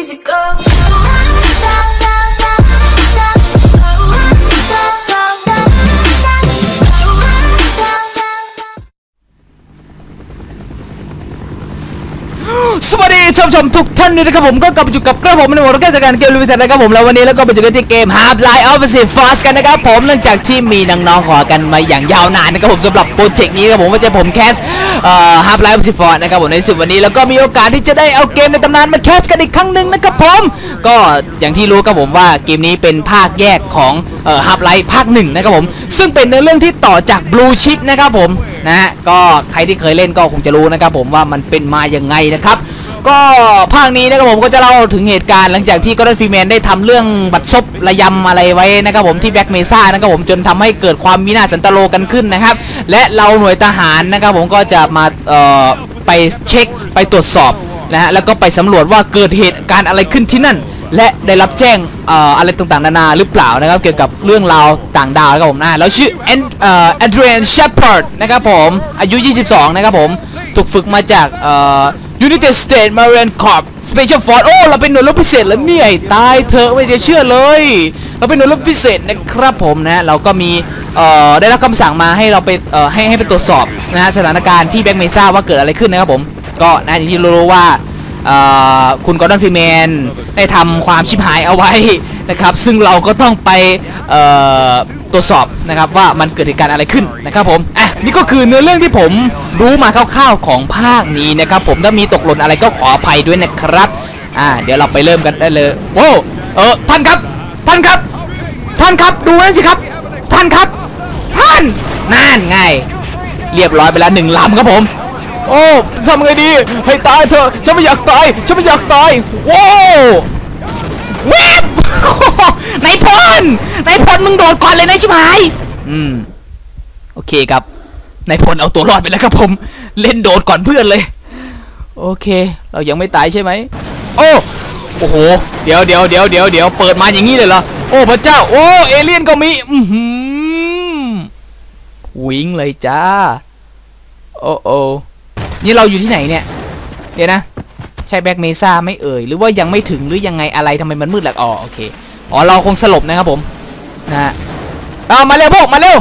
easy go. สวัสดีท่านผู้ชมทุกท่านด้วยนะครับผมก็กลับมาอยู่กับกระผมในหัวรักการเกมรีวิวนะครับผมแล้ววันนี้แล้วก็มาอยู่กันที่เกม Half-Life Alyx Fast กันนะครับผมหลังจากที่มีน้องๆขอกันมาอย่างยาวนานนะครับผมสำหรับโปรเจกต์นี้ครับผมว่าจะผมแคสHalf-Life Alyx Fast นะครับผมในสุดวันนี้แล้วก็มีโอกาสที่จะได้เอาเกมในตำนานมาแคสกันอีกครั้งหนึ่งนะครับผมก็อย่างที่รู้ครับผมว่าเกมนี้เป็นภาคแยกของHalf-Life ภาค1นะครับผมซึ่งเป็นเนื้อเรื่องที่ต่อจาก Blue Chip นะครับผมนะก็ใครที่เคยเล่นก็คงจะรู้นะครับผมว่ามันเป็นมาอย่างไงนะครับก็ภาคนี้นะครับผมก็จะเล่าถึงเหตุการณ์หลังจากที่กอร์ดอน ฟรีแมนได้ทำเรื่องบัตรซบระยำอะไรไว้นะครับผมที่แบล็กเมซ่านะครับผมจนทำให้เกิดความวินาศสันตโลกันขึ้นนะครับและเราหน่วยทหารนะครับผมก็จะมาไปเช็คไปตรวจสอบนะฮะแล้วก็ไปสำรวจว่าเกิดเหตุการณ์อะไรขึ้นที่นั่นและได้รับแจ้งอะไรต่างๆนานาหรือเปล่านะครับเกี่ยวกับเรื่องราวต่างดาวนะครับผมแล้วชื่อแอนเดรียน เชพาร์ดนะครับผมอายุ22นะครับผมถูกฝึกมาจากUnited States Marine Corps Special Force โอ้เราเป็นหน่วยรบพิเศษแล้วเนี่ยตายเธอไม่จะเชื่อเลยเราเป็นหน่วยรบพิเศษนะครับผมนะเราก็มีได้รับคำสั่งมาให้เราไปให้ไปตรวจสอบนะฮะสถานการณ์ที่แบล็กเมซ่าว่าเกิดอะไรขึ้นนะครับผมก็นะอย่างที่รู้ว่าคุณกอร์ดอน ฟรีแมนได้ทำความชิบหายเอาไว้นะครับซึ่งเราก็ต้องไปตรวจสอบนะครับว่ามันเกิดเหตุการณ์อะไรขึ้นนะครับผมนี่ก็คือเนื้อเรื่องที่ผมรู้มาคร่าวๆของภาคนี้นะครับผมถ้ามีตกหล่นอะไรก็ขออภัยด้วยนะครับเดี๋ยวเราไปเริ่มกันได้เลยโว้ท่านครับท่านครับท่านครับดูนั่นสิครับท่านครับท่านนั่นไงเรียบร้อยไปแล้ว1 ลำครับผมโอ้ทำไงดีให้ตายเถอะฉันไม่อยากตายฉันไม่อยากตายโว้เว็บนายพลมึงโดดก่อนเลยนะชิบหายโอเคครับนายพลเอาตัวรอดไปแล้วครับผมเล่นโดดก่อนเพื่อนเลยโอเคเรายังไม่ตายใช่ไหมโอ้โหเดี๋ยวเปิดมาอย่างนี้เลยเหรอโอ้พระเจ้าโอ้เอเลี่ยนก็มีวิ่งเลยจ้าโอ้นี่เราอยู่ที่ไหนเนี่ยเดี๋ยวนะใช่แบล็กเมซ่าไม่เอ่ยหรือว่ายังไม่ถึงหรือยังไงอะไรทำไมมันมืดแหละโอเคเราคงสลบนะครับผมนะฮะมาเร็วพวกมาเร็ว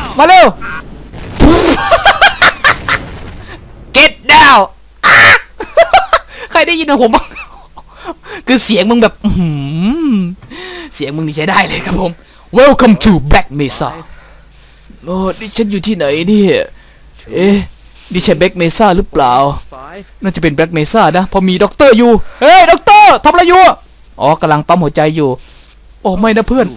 get down ใครได้ยินนะผมคือเสียงมึงแบบเสียงมึงนี่ใช้ได้เลยครับผม welcome to Black Mesa ดิฉันอยู่ที่ไหนเนี่ยดิฉันแบล็กเมซ่าหรือเปล่าน่าจะเป็นแบล็กเมซ่านะพอมีด็อกเตอร์อยู่เฮ้ยด็อกเตอร์ทำอะไรอยู่กำลังปั๊มหัวใจอยู่ไม่นะเพื่อน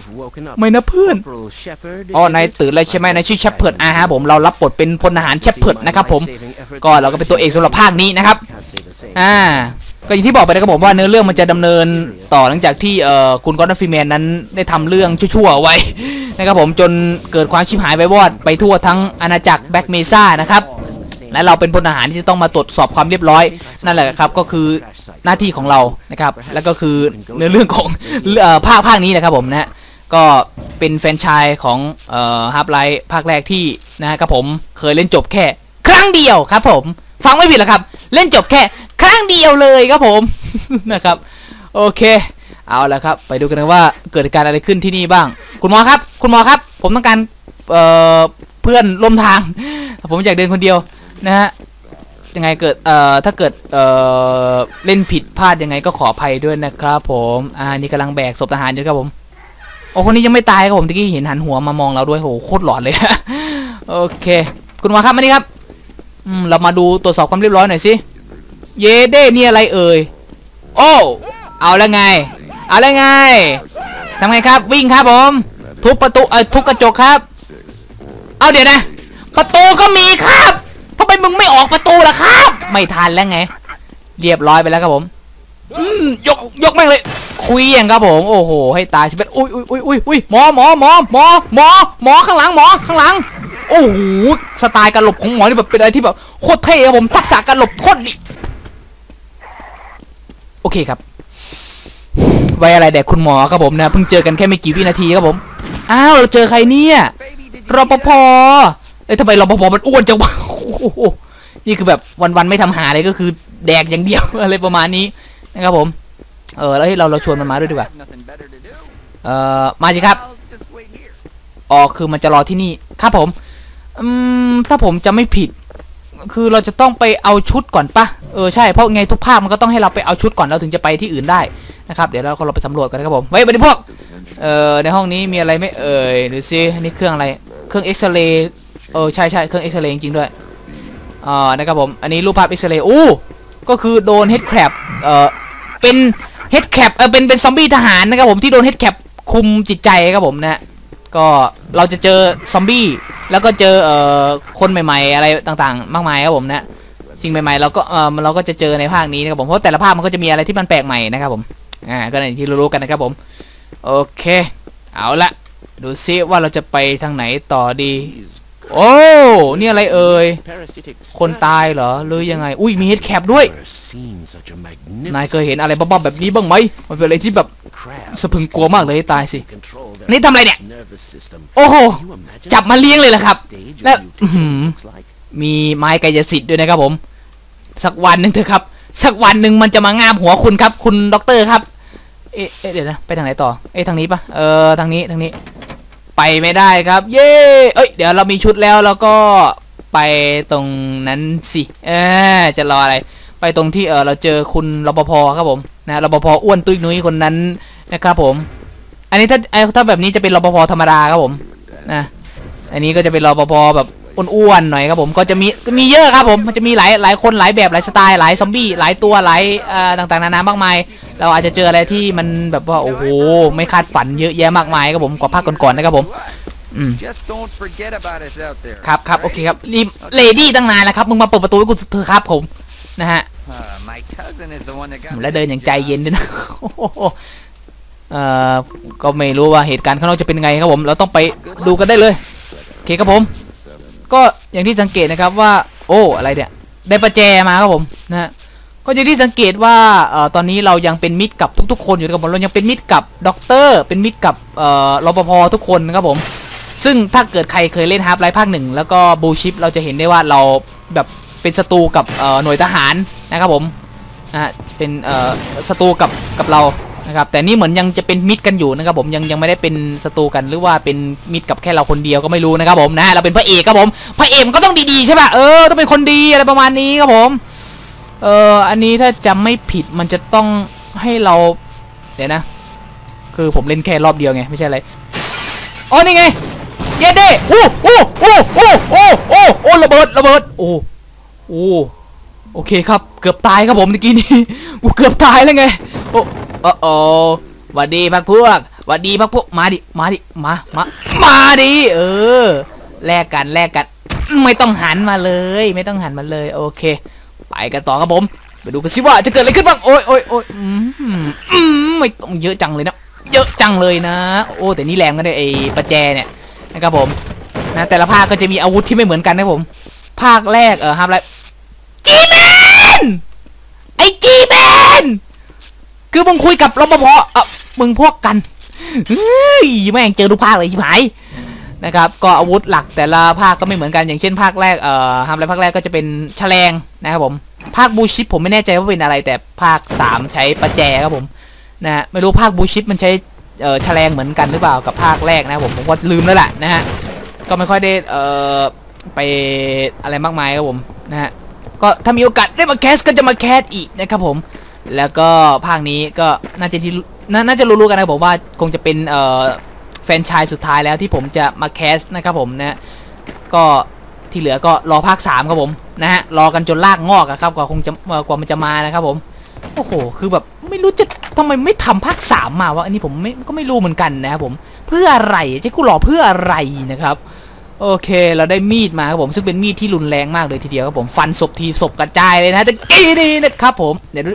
นายตื่นเลยใช่ไหมนายชื่อเชพเพิร์ดฮะผมเรารับบทเป็นพลทหารเชพเพิร์ดนะครับผมก็เราก็เป็นตัวเอกสำหรับภาคนี้นะครับก็อย่างที่บอกไปนะครับผมว่าเนื้อเรื่องมันจะดำเนินต่อหลังจากที่คุณกอร์ดอน ฟรีแมนนั้นได้ทำเรื่องชั่วๆไว้นะครับผมจนเกิดความชิบหายไปวอดไปทั่วทั้งอาณาจักรแบล็กเมซ่านะครับและเราเป็นพลทหารที่จะต้องมาตรวจสอบความเรียบร้อยนั่นแหละครับก็คือหน้าที่ของเรานะครับแล้วก็คือเนื้อเรื่องของภาคนี้นะครับผมนะก็เป็นแฟรนไชส์ของHalf-Lifeภาคแรกที่นะครับผมเคยเล่นจบแค่ครั้งเดียวครับผมฟังไม่ผิดหรอกครับเล่นจบแค่ครั้งเดียวเลยครับผมนะครับโอเคเอาละครับไปดูกันว่าเกิดการอะไรขึ้นที่นี่บ้างคุณหมอครับผมต้องการเพื่อนร่วมทางผมอยากเดินคนเดียวนะฮะยังไงเกิดถ้าเกิดเล่นผิดพลาดยังไงก็ขออภัยด้วยนะครับผมนี่กำลังแบกศพทหารอยู่ครับผมคนนี้ยังไม่ตายครับผมตะกี้เห็นหันหัวมามองเราด้วยโหโคตรหลอนเลยโอเคคุณหมอครับมานี่ครับเรามาดูตรวจสอบความเรียบร้อยหน่อยสิเยเด้นี่อะไรเอ่ยเอาแล้วไงทำไงครับวิ่งครับผมทุบประตูทุบกระจกครับเดี๋ยวนะประตูก็มีครับทำไมมึงไม่ออกประตูล่ะครับไม่ทันแล้วไงเรียบร้อยไปแล้วครับผมยกแม่งเลยคุยอย่างครับผมโอ้โหให้ตายสิเป็นอุ้ยหมอข้างหลังโอ้โหสไตล์การหลบของหมอนี่แบบเป็นอะไรที่แบบโคตรเท่ครับผมทักษะการหลบโคตรดีโอเคครับไว้อะไรแดกคุณหมอครับผมนะเพิ่งเจอกันแค่ไม่กี่วินาทีครับผมเราเจอใครเนี่ยรปภทำไมรปภมันอ้วนจังวะนี่คือแบบวันๆไม่ทำหาอะไรก็คือแดกอย่างเดียวอะไรประมาณนี้นะครับผมแล้วเราชวนมันมาด้วยดีกว่ามาสิครับอ๋อคือมันจะรอที่นี่ครับผมถ้าผมจะไม่ผิดคือเราจะต้องไปเอาชุดก่อนปะใช่เพราะไงทุกภาคมันก็ต้องให้เราไปเอาชุดก่อนเราถึงจะไปที่อื่นได้นะครับเดี๋ยวเราไปสำรวจกันนะครับผมเฮ้ยบัดนี้พวกในห้องนี้มีอะไรไม่ดูซินี่เครื่องอะไรเครื่องเอ็กซเรย์ใช่เครื่องเอ็กซเรย์จริงๆด้วยนะครับผมอันนี้รูปภาพเอ็กซเรย์ก็คือโดนเฮดแคปเป็นเฮดแคปเป็นซอมบี้ทหารนะครับผมที่โดนเฮดแคปคุมจิตใจครับผมนะก็เราจะเจอซอมบี้แล้วก็เจอคนใหม่ๆอะไรต่างๆมากมายครับผมนะสิ่งใหม่ๆเราก็จะเจอในภาคนี้นะครับผมเพราะแต่ละภาคมันก็จะมีอะไรที่มันแปลกใหม่นะครับผมก็อย่างที่รู้กันนะครับผมโอเคเอาละดูซิว่าเราจะไปทางไหนต่อดีโอ้นี่อะไรคนตายเหรอหรือยังไงอุ้ยมีเฮดแคปด้วยนายเคยเห็นอะไรบ้าๆแบบนี้บ้างไหมมันเป็นอะไรที่แบบสะพรึงกลัวมากเลยตายสินี่ทำอะไรเนี่ยโอ้โหจับมาเลี้ยงเลยเหรอครับและมีไม้กายสิทธิ์ด้วยนะครับผมสักวันหนึ่งเถอะครับสักวันหนึ่งมันจะมางาบหัวคุณครับคุณด็อกเตอร์ครับเดี๋ยวนะไปทางไหนต่อทางนี้ปะทางนี้ไปไม่ได้ครับเย้เดี๋ยวเรามีชุดแล้วแล้วก็ไปตรงนั้นสิจะรออะไรไปตรงที่เราเจอคุณรปภครับผมนะรปภอ้วนตุ้ยนุ้ยคนนั้นนะครับผมอันนี้ถ้าแบบนี้จะเป็นรปภธรรมดาครับผมนะอันนี้ก็จะเป็นรปภแบบอ้วนๆหน่อยครับผมก็จะมีเยอะครับผมมันจะมีหลายคนหลายแบบหลายสไตล์หลายซอมบี้หลายตัวหลายต่างๆนานามากมายเราอาจจะเจออะไรที่มันแบบว่าโอ้โหไม่คาดฝันเยอะแยะมากมายครับผมกว่าภาคก่อนๆนะครับผมครับโอเคครับรีบเลดี้ตั้งนานแล้วครับมึงมาเปิดประตูให้กูเถอะครับผมนะฮะและเดินอย่างใจเย็นด้วยนะก็ไม่รู้ว่าเหตุการณ์ข้างนอกจะเป็นไงครับผมเราต้องไปดูกันได้เลยโอเคครับผมก็อย่างที่สังเกตนะครับว่าอะไรเนี่ยได้ประแจมาครับผมนะฮะก็อย่างที่สังเกตว่าตอนนี้เรายังเป็นมิตรกับทุกๆคนอยู่นะครับผมเรายังเป็นมิตรกับด็อกเตอร์เป็นมิตรกับรปภทุกคนนะครับผมซึ่งถ้าเกิดใครเคยเล่นฮาร์ปไลท์ภาคหนึ่งแล้วก็บูชิปเราจะเห็นได้ว่าเราแบบเป็นศัตรูกับหน่วยทหารนะครับผมนะเป็นศัตรูกับเรานะครับแต่นี่เหมือนยังจะเป็นมิตรกันอยู่นะครับผมยังไม่ได้เป็นศัตรูกันหรือว่าเป็นมิตรกับแค่เราคนเดียวก็ไม่รู้นะครับผมนะเราเป็นพระเอกครับผมพระเอกก็ต้องดีๆใช่ป่ะต้องเป็นคนดีอะไรประมาณนี้ครับผมอันนี้ถ้าจำไม่ผิดมันจะต้องให้เราเดี๋ยวนะคือผมเล่นแค่รอบเดียวไงไม่ใช่อะไรนี่ไงเย็ดดิโอ้ระเบิดโอเคครับเกือบตายครับผมเมื่อกี้นี้เกือบตายแล้วไงหวัดดีพักพวกมาดิมาดิแลกกันไม่ต้องหันมาเลยโอเคไปกันต่อครับผมไปดูกันสิว่าจะเกิดอะไรขึ้นบ้างโอ้ยไม่ต้องเยอะจังเลยนะแต่นี่แรงก็ได้ไอ้ประแจเนี่ยนะครับผมนะแต่ละภาคก็จะมีอาวุธที่ไม่เหมือนกันนะครับผมภาคแรกห้ามอะไรG-Man คือมึงคุยกับรปภมึงพวกกันแม่งเจอทุกภาคเลยชิบหายนะครับก็อาวุธหลักแต่ละภาคก็ไม่เหมือนกันอย่างเช่นภาคแรกห้ามอะไรภาคแรกก็จะเป็นแฉลงนะครับผมภาคบูชิปผมไม่แน่ใจว่าเป็นอะไรแต่ภาค3ใช้ประแจครับผมนะไม่รู้ภาคบูชิปมันใช้แฉลงเหมือนกันหรือเปล่ากับภาคแรกนะผมก็ลืมแล้วแหละนะฮะก็ไม่ค่อยได้ไปอะไรมากมายครับผมนะฮะก็ถ้ามีโอกาสได้มาแคสก็จะมาแคสอีกนะครับผมแล้วก็ภาคนี้ก็น่าจะรู้ๆกันนะผมว่าคงจะเป็นแฟรนไชส์สุดท้ายแล้วที่ผมจะมาแคสนะครับผมนะก็ที่เหลือก็รอภาค3ครับผมนะฮะรอกันจนรากงอกครับกว่ามันจะมานะครับผมโอ้โหคือแบบไม่รู้จะทำไมไม่ทำภาค3มาวะอันนี้ผมก็ไม่รู้เหมือนกันนะครับผมเพื่ออะไรจะกูรอเพื่ออะไรนะครับโอเคเราได้มีดมาครับผมซึ่งเป็นมีดที่รุนแรงมากเลยทีเดียวครับผมฟันศพทีศพกระจายเลยนะแต่กี้นี่นะครับผมเดี๋ยว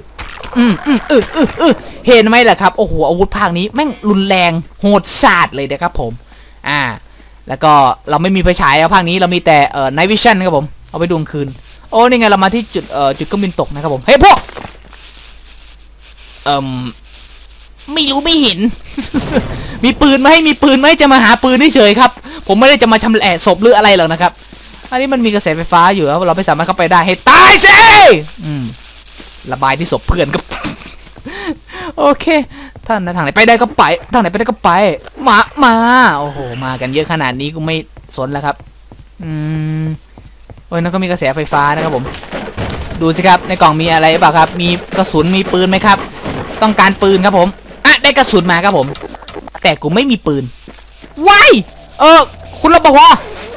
เห็นไหมล่ะครับโอ้โหอาวุธภาคนี้แม่งรุนแรงโหดสาดเลยนะครับผมแล้วก็เราไม่มีไฟฉายแล้วภาคนี้เรามีแต่Night Vision ครับผมเอาไปดูกลางคืนโอ้นี่ไงเรามาที่จุดเครื่องบินตกนะครับผมเฮ้ยพวกไม่รู้ไม่เห็น มีปืนไหมจะมาหาปืนเฉยครับผมไม่ได้จะมาชำแหละศพหรืออะไรหรอกนะครับอันนี้มันมีกระแสไฟฟ้าอยู่แล้วเราไม่สามารถเข้าไปได้ให้ตายสิระบายที่ศพเพื่อนกับโอเคท่านทางไหนไปได้ก็ไปทางไหนไปได้ก็ไปมาโอ้โหมากันเยอะขนาดนี้กูไม่สนแล้วครับโอ้ยนั่นก็มีกระแสไฟฟ้านะครับผมดูสิครับในกล่องมีอะไรเปล่าครับมีกระสุนมีปืนไหมครับต้องการปืนครับผมอ่ะได้กระสุนมาครับผมแต่กูไม่มีปืนว้ายคุณรปภ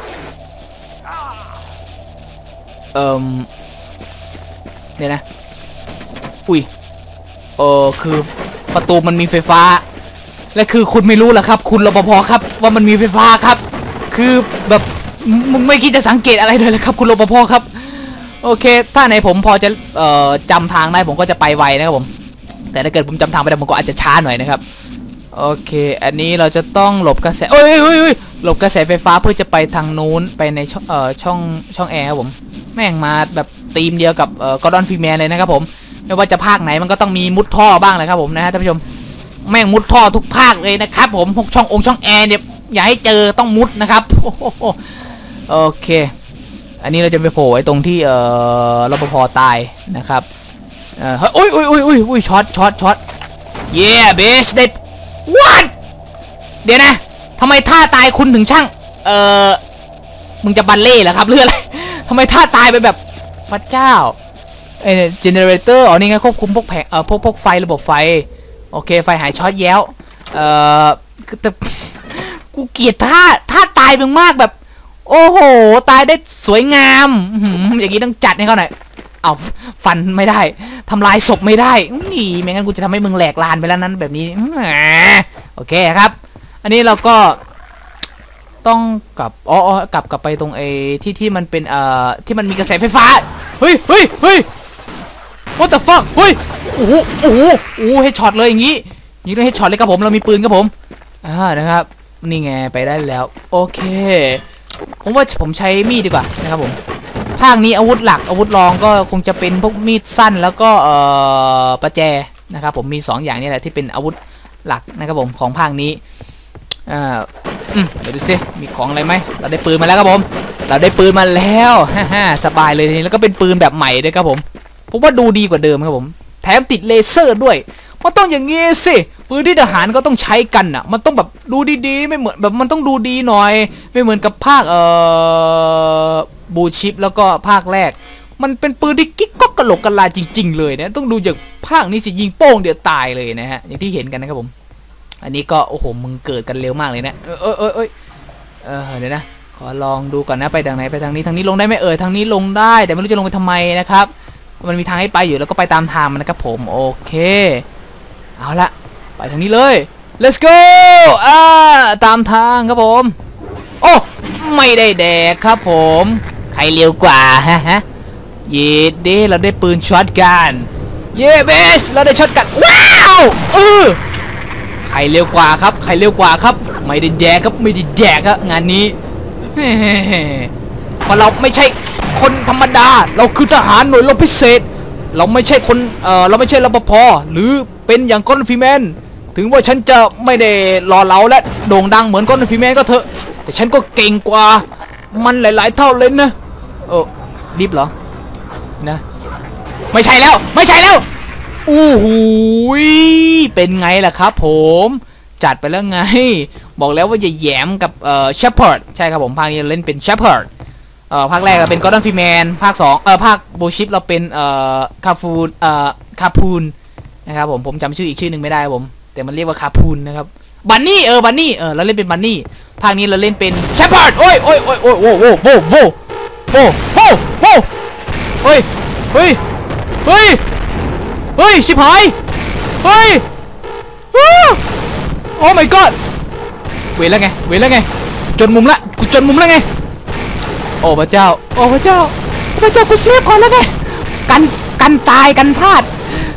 เดี๋ยวนะอุ้ยคือประตูมันมีไฟฟ้าและคือคุณไม่รู้เหรอครับคุณรปภครับว่ามันมีไฟฟ้าครับคือแบบมึงไม่คิดจะสังเกตอะไรเลยเลยครับคุณรปภครับโอเคถ้าไหนผมพอจะจำทางได้ผมก็จะไปไวนะครับผมแต่ถ้าเกิดผมจำทางไม่ได้ผมก็อาจจะช้าหน่อยนะครับโอเคอันนี้เราจะต้องหลบกระแสหลบกระแสไฟฟ้าเพื่อจะไปทางนู้นไปในช่องแอร์ครับผมแม่งมาแบบธีมเดียวกับกอร์ดอนฟรีแมนเลยนะครับผมไม่ว่าจะภาคไหนมันก็ต้องมีมุดท่อบ้างเลยครับผมนะฮะท่านผู้ชมแม่งมุดท่อทุกภาคเลยนะครับผมพวกช่องแอร์เนี่ยอย่าให้เจอต้องมุดนะครับโอเคอันนี้เราจะไปโผล่ไว้ตรงที่รปภตายนะครับโอ้ยช็อตเย้เบสได้what เดี๋ยวนะทำไมท่าตายคุณถึงช่างมึงจะบัลเล่เหรอครับหรืออะไรทำไมท่าตายไปแบบพระเจ้าเจเนเรเตอร์อ๋อนี่ไงควบคุมพวกแผงพวกไฟระบบไฟโอเคไฟหายช็อตแย้วแต่กูเกลียดท่าตายมึงมากแบบโอ้โหตายได้สวยงามอย่างนี้ต้องจัดให้เขาหน่อยเอาฟันไม่ได้ทำลายศพไม่ได้นี่ไม่งั้นกูจะทำให้มึงแหลกลานไปแล้วนั้นแบบนี้โอเคครับอันนี้เราก็ต้องกลับกลับไปตรงที่มันเป็นที่มันมีกระแสไฟฟ้าเฮ้ย what the fuck เฮ้ยโอ้โหเฮดช็อตเลยอย่างงี้ยิงด้วยเฮดช็อตเลยครับผมเรามีปืนครับผมนะครับนี่ไงไปได้แล้วโอเคผมว่าผมใช้มีดดีกว่านะครับผมภาคนี้อาวุธหลักอาวุธรองก็คงจะเป็นพวกมีดสั้นแล้วก็ประแจนะครับผมมี2อย่างนี้แหละที่เป็นอาวุธหลักนะครับผมของภาคนี้เดี๋ยวดูสิมีของอะไรไหมเราได้ปืนมาแล้วครับผมเราได้ปืนมาแล้วสบายเลยแล้วก็เป็นปืนแบบใหม่ด้วยครับผมว่าดูดีกว่าเดิมครับผมแถมติดเลเซอร์ด้วยมันต้องอย่างงี้สิปืนที่ทหารก็ต้องใช้กันอ่ะมันต้องแบบดูดีๆไม่เหมือนแบบมันต้องดูดีหน่อยไม่เหมือนกับภาคบูชิปแล้วก็ภาคแรกมันเป็นปืนที่กิ๊กก๊อกกระโหลกกระลาจริงๆเลยนะต้องดูจากภาคนี้สิยิงโป้งเดียวตายเลยนะฮะอย่างที่เห็นกันนะครับผมอันนี้ก็โอ้โหมึงเกิดกันเร็วมากเลยนะเดี๋ยวนะขอลองดูก่อนนะไปทางไหนไปทางนี้ลงได้ไหมทางนี้ลงได้แต่ไม่รู้จะลงไปทำไมนะครับมันมีทางให้ไปอยู่แล้วก็ไปตามทางมันนะครับผมโอเคเอาละไปทางนี้เลย let's go ตามทางครับผมโอ้ไม่ได้แดกครับผมใครเร็วกว่าฮะเย็ดเด้เราได้ปืนช็อตกันเย้เบสเราได้ช็อตกันว้าวใครเร็วกว่าครับไม่ได้แดกครับไม่ได้แดกครับงานนี้เพราะเราไม่ใช่คนธรรมดาเราคือทหารหน่วยรบพิเศษเราไม่ใช่คนเราไม่ใช่รปภหรือเป็นอย่างกอร์ดอนฟรีแมนถึงว่าฉันจะไม่ได้หล่อเหลาและโด่งดังเหมือนกอร์ดอนฟรีแมนก็เถอะแต่ฉันก็เก่งกว่ามันหลายๆเท่าเลยนะดิฟเหรอนะไม่ใช่แล้วอู้หูเป็นไงล่ะครับผมจัดไปแล้วไงบอกแล้วว่าอย่าแหยมกับเชพเพิร์ดใช่ครับผมภาคนี้เราเล่นเป็นเชพเพิร์ดภาคแรกเราเป็นกอร์ดอนฟรีแมนภาค2ภาคบูชิปเราเป็นคาพูนนะครับผมจำชื่ออีกชื่อหนึ่งไม่ได้ผมแต่มันเรียกว่าคาพูนนะครับบันนี่บันนี่เราเล่นเป็นบันนี่ภาคนี้เราเล่นเป็นเชพเพิร์ดโอ้ยชิบหายเฮ้ยโอ้ my god เวรแล้วไงจนมุมแล้วไงโอ้พระเจ้ากูเซฟก่อนแล้วไงกันตายกันพลาด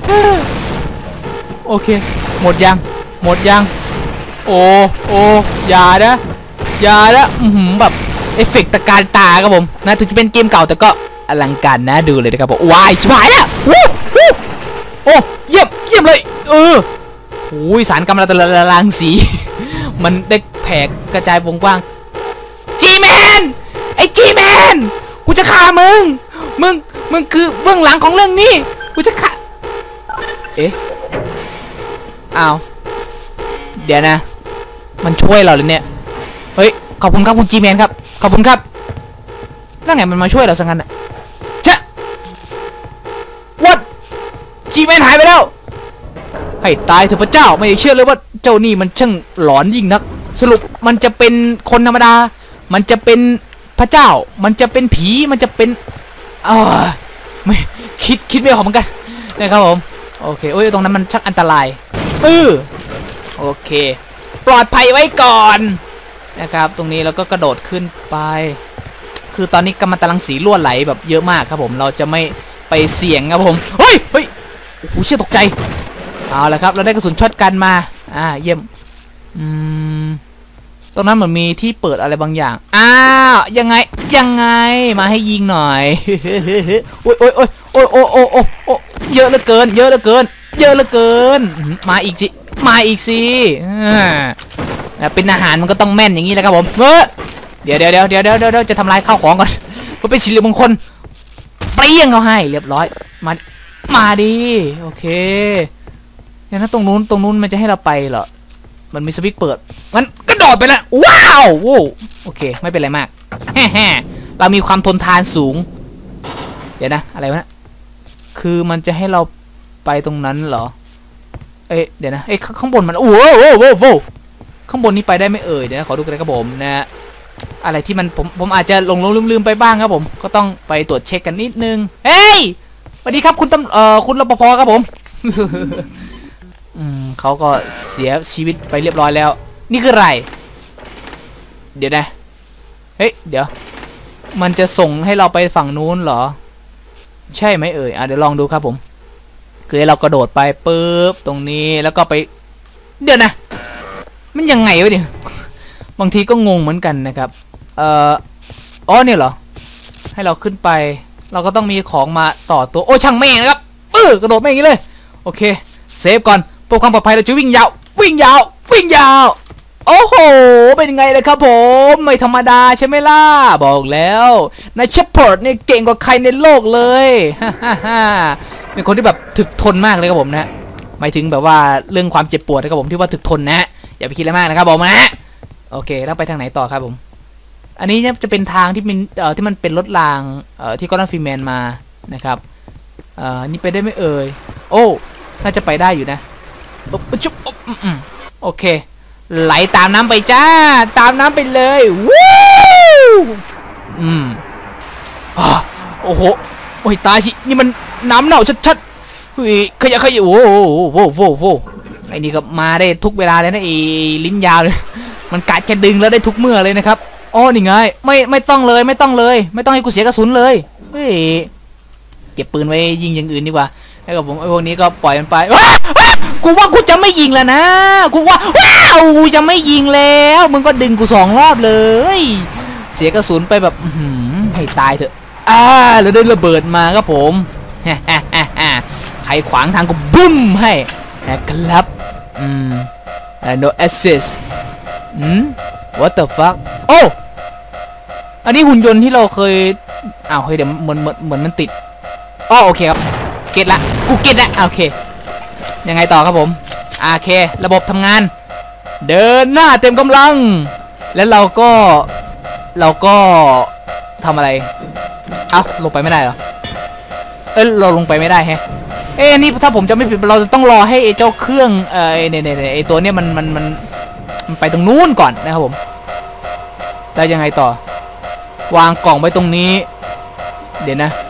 โอเคหมดยังโอ้อย่านะแบบเอฟเฟกต์ตะการตาครับผมนะถึงจะเป็นเกมเก่าแต่ก็อลังการนะดูเลยนะครับผมว้ายชิบหายแล้วโอ้เยี่ยมเลยสารกำลังรังสีมันได้แผ่กระจายวงกว้างจีแมนกูจะฆ่ามึงคือเบื้องหลังของเรื่องนี้กูจะฆ่าอ้าวเดี๋ยวนะมันช่วยเราเลยเนี่ยเฮ้ยขอบคุณครับคุณจีแมนครับขอบคุณครับนั่นไงมันมาช่วยเราสังกันอะจ๊ะ What จีแมนหายไปแล้วให้ตายเถอะพระเจ้าไม่เชื่อเลยว่าเจ้านี่มันช่างหลอนยิ่งนักสรุปมันจะเป็นคนธรรมดามันจะเป็นพระเจ้ามันจะเป็นผีมันจะเป็นไม่คิดไม่ออกเหมือนกันนะครับผมโอเคโอ้ยตรงนั้นมันชักอันตรายโอเคปลอดภัยไว้ก่อนนะครับตรงนี้เราก็กระโดดขึ้นไปคือตอนนี้กัมมันตรังสีรั่วไหลแบบเยอะมากครับผมเราจะไม่ไปเสี่ยงครับผมเฮ้ยโอ้โหเชี่ยตกใจเอาละครับเราได้กระสุนช็อตกันมาเยี่ยมตรงนั้นเหมือนมีที่เปิดอะไรบางอย่างยังไงมาให้ยิงหน่อยโอ้ยเยอะเหลือเกินมาอีกสิเป็นอาหารมันก็ต้องแม่นอย่างนี้แหละครับผมเดี๋ยวจะทำลายข้าวของก่อนเพื่อเป็นสิริมงคลเปรี้ยงเขาให้เรียบร้อยมาดิโอเคอย่างนั้นตรงนู้นมันจะให้เราไปเหรอมันมีสวิตช์เปิดงั้นกระโดดไปแล้วว้าวโอเคไม่เป็นไรมากเรามีความทนทานสูงเดี๋ยวนะอะไรวะคือมันจะให้เราไปตรงนั้นเหรอเดี๋ยวนะข้างบนมันโอ้โหข้างบนนี้ไปได้ไม่เดี๋ยวนะขอดูกันนะครับผมนะอะไรที่มันผมอาจจะลืมไปบ้างครับผมก็ต้องไปตรวจเช็คกันนิดนึงเฮ้ยสวัสดีครับคุณรปภครับผมเขาก็เสียชีวิตไปเรียบร้อยแล้วนี่คืออะไรเดี๋ยวนะเดี๋ยวมันจะส่งให้เราไปฝั่งนู้นเหรอใช่ไหมเดี๋ยวลองดูครับผมคือให้เรากระโดดไปปุ๊บตรงนี้แล้วก็ไปเดี๋ยวนะมันยังไงวะเนี่ยบางทีก็งงเหมือนกันนะครับเนี่ยเหรอให้เราขึ้นไปเราก็ต้องมีของมาต่อตัวโอ้ช่างแม่งนะครับกระโดดไม่อย่างนี้เลยโอเคเซฟก่อนเพื่อความปลอดภัยเราจะวิ่งยาวโอ้โหเป็นยังไงเลยครับผมไม่ธรรมดาใช่ไหมล่ะบอกแล้วนายเชฟพอร์ตเนี่ยเก่งกว่าใครในโลกเลยเป็นคนที่แบบถึกทนมากเลยครับผมนะหมายถึงแบบว่าเรื่องความเจ็บปวดนะครับผมที่ว่าถึกทนนะอย่าไปคิดอะไรมากนะครับผมนะโอเคแล้วไปทางไหนต่อครับผมอันนี้จะเป็นทางที่มันเป็นรถรางที่กอร์ดอนฟรีแมนมานะครับนี่ไปได้ไหมโอ้น่าจะไปได้อยู่นะจุ๊บโอเคไหลตามน้ำไปจ้าตามน้ำไปเลยวู้โอ้โหโอ้ยตายสินี่มันน้ำเน่าชัดๆเฮ้ยขยะโอ้โหไอ้นี่ก็มาได้ทุกเวลาเลยนะไอ้ลิ้นยาวเลยมันกะจะดึงแล้วได้ทุกเมื่อเลยนะครับนี่ไงไม่ต้องเลยไม่ต้องให้กูเสียกระสุนเลยเฮ้ยเก็บปืนไว้ยิงอย่างอื่นดีกว่าแล้วก็ผมไอ้พวกนี้ก็ปล่อยมันไปกูว่ากูจะไม่ยิงแล้วนะกูว่ากูจะไม่ยิงแล้วมึงก็ดึงกู2 รอบเลยเสียกระสุนไปแบบให้ตายเถอะแล้วได้ระเบิดมาครับผมใครขวางทางกูบึ้มให้นะครับno assist what the fuck อันนี้หุ่นยนต์ที่เราเคยเฮ้ยเดี๋ยวเหมือนมันติดโอเคครับเก็ตละกูเก็ตละโอเคยังไงต่อครับผมโอเคระบบทำงานเดินหน้าเต็มกำลังแล้วเราก็ทำอะไรลงไปไม่ได้เหรอเราลงไปไม่ได้แฮะนี่ถ้าผมจะไม่ผิดเราจะต้องรอให้เจ้าเครื่องไอตัวเนี้ยมันไปตรงนู้นก่อนนะครับผมแล้วยังไงต่อวางกล่องไว้ตรงนี้เดี๋ยวนะ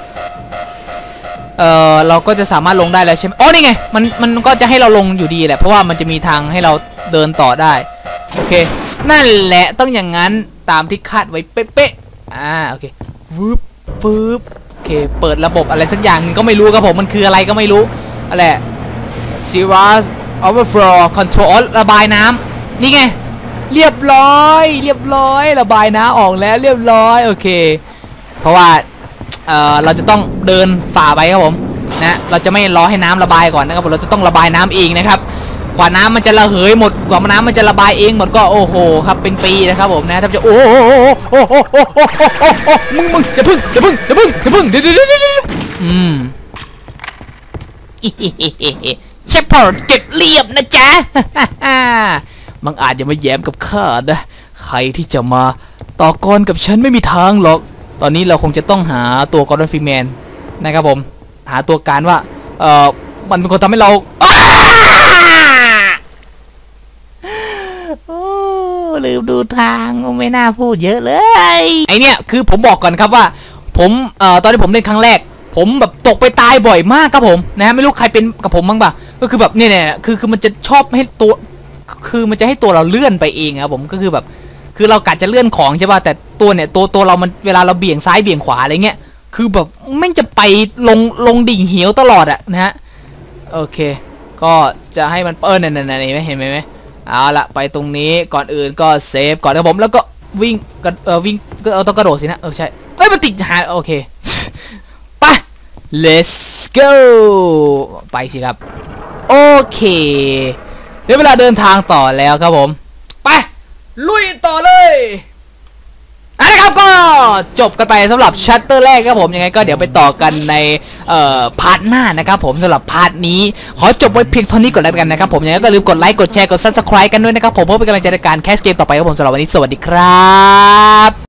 เราก็จะสามารถลงได้แล้วใช่ไหมนี่ไงมันก็จะให้เราลงอยู่ดีแหละเพราะว่ามันจะมีทางให้เราเดินต่อได้โอเคนั่นแหละต้องอย่างนั้นตามที่คาดไว้เป๊ะโอเคฟึบโอเคเปิดระบบอะไรสักอย่างนึงก็ไม่รู้ครับผมมันคืออะไรก็ไม่รู้อะไร Serious Overflow Control ระบายน้ำนี่ไงเรียบร้อยระบายน้ำออกแล้วเรียบร้อยโอเคเพราะว่าเราจะต้องเดินฝ่าไปครับผมนะเราจะไม่รอให้น้ำระบายก่อนนะครับเราจะต้องระบายน้ำเองนะครับกว่าน้ำมันจะระเหยหมดกว่าน้ำมันจะระบายเองหมดก็โอ้โหครับเป็นปีนะครับผมนะถ้าจะมึงอย่าพึ่งเดี๋ยวเชฟพอร์ตเก็บเรียบนะจ๊ะ มังอาจจะมาแย้มกับข้านะใครที่จะมาต่อกรกับฉันไม่มีทางหรอกตอนนี้เราคงจะต้องหาตัวกอร์ดอนฟรีแมนนะครับผมหาตัวการว่ามันเป็นคนทำให้เราโอ้ลืมดูทางไม่น่าพูดเยอะเลยไอเนี่ยคือผมบอกก่อนครับว่าผมตอนที่ผมเล่นครั้งแรกผมแบบตกไปตายบ่อยมากครับผมนะฮะไม่รู้ใครเป็นกับผมบ้างป่ะก็คือแบบเนี่ยคือมันจะชอบให้ตัวคือมันจะให้ตัวเราเลื่อนไปเองครับผมก็คือแบบคือเรากัดจะเลื่อนของใช่ป่ะแต่ตัวเนี่ยตัวเรามันเวลาเราเบี่ยงซ้ายเบี่ยงขวาอะไรเงี้ยคือแบบไม่จะไปลงดิ่งเหวตลอดอะนะฮะโอเคก็จะให้มันเนี่ยเห็นไหมเอาละไปตรงนี้ก่อนอื่นก็เซฟก่อนครับผมแล้วก็วิ่งวิ่งก็ต้องกระโดดสินะใช่มันติดหาโอเคไป let's go ไปสิครับโอเคเดี๋ยวเวลาเดินทางต่อแล้วครับผมไปลุยต่อเลยนะครับก็จบกันไปสำหรับชัตเตอร์แรกครับผมยังไงก็เดี๋ยวไปต่อกันในพาร์ทหน้านะครับผมสำหรับพาร์ทนี้ขอจบไว้เพียงเท่านี้ก่อนแล้วกันนะครับผมยังไงก็ลืมกดไลค์กดแชร์กด Subscribe กันด้วยนะครับผมเพื่อเป็นกำลังใจในการแคสเกมต่อไปครับผมสำหรับวันนี้สวัสดีครับ